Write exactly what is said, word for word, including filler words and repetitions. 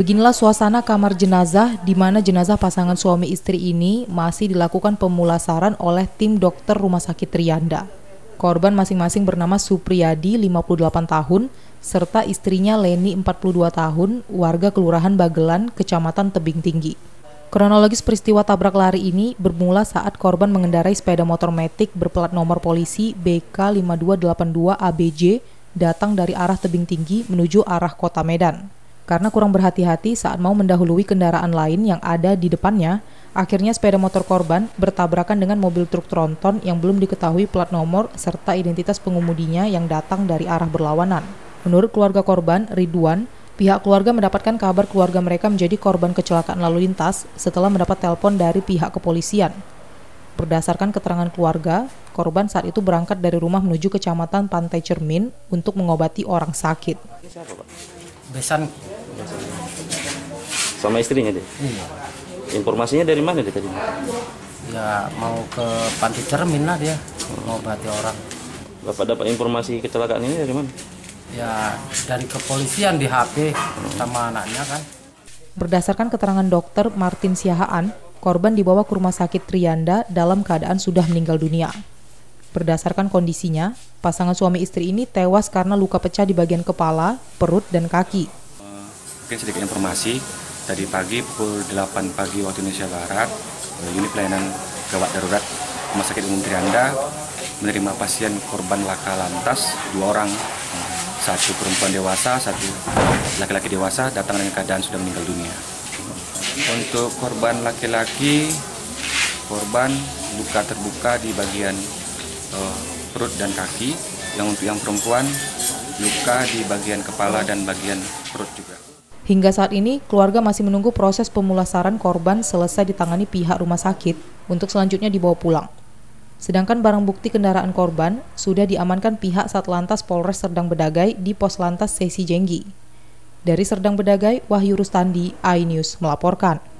Beginilah suasana kamar jenazah di mana jenazah pasangan suami istri ini masih dilakukan pemulasaran oleh tim dokter Rumah Sakit Trianda. Korban masing-masing bernama Supriyadi, lima puluh delapan tahun, serta istrinya Leni, empat puluh dua tahun, warga Kelurahan Bagelan, Kecamatan Tebing Tinggi. Kronologis peristiwa tabrak lari ini bermula saat korban mengendarai sepeda motor metik berplat nomor polisi B K lima dua delapan dua A B J datang dari arah Tebing Tinggi menuju arah Kota Medan. Karena kurang berhati-hati saat mau mendahului kendaraan lain yang ada di depannya, akhirnya sepeda motor korban bertabrakan dengan mobil truk tronton yang belum diketahui plat nomor serta identitas pengemudinya yang datang dari arah berlawanan. Menurut keluarga korban, Ridwan, pihak keluarga mendapatkan kabar keluarga mereka menjadi korban kecelakaan lalu lintas setelah mendapat telepon dari pihak kepolisian. Berdasarkan keterangan keluarga, korban saat itu berangkat dari rumah menuju Kecamatan Pantai Cermin untuk mengobati orang sakit. Siapa, Pak? Besan. Sama istrinya dia? Iya. Informasinya dari mana dia tadi? Ya mau ke Pantai Cermin lah dia, mengobati orang. Bapak dapat informasi kecelakaan ini dari mana? Ya dari kepolisian di H P sama anaknya kan. Berdasarkan keterangan dokter Martin Siahaan, korban dibawa ke Rumah Sakit Trianda dalam keadaan sudah meninggal dunia. Berdasarkan kondisinya, pasangan suami istri ini tewas karena luka pecah di bagian kepala, perut, dan kaki. Mungkin sedikit informasi, tadi pagi pukul delapan pagi waktu Indonesia Barat, unit pelayanan gawat darurat Rumah Sakit Umum Trianda menerima pasien korban laka lantas, dua orang, satu perempuan dewasa, satu laki-laki dewasa datang dengan keadaan sudah meninggal dunia. Untuk korban laki-laki, korban luka terbuka di bagian uh, perut dan kaki. Yang untuk yang perempuan, luka di bagian kepala dan bagian perut juga. Hingga saat ini, keluarga masih menunggu proses pemulasaran korban selesai ditangani pihak rumah sakit untuk selanjutnya dibawa pulang. Sedangkan barang bukti kendaraan korban sudah diamankan pihak Satlantas Polres Serdang Bedagai di Pos Lantas Sesi Jenggi. Dari Serdang Bedagai, Wahyu Rustandi, iNews melaporkan.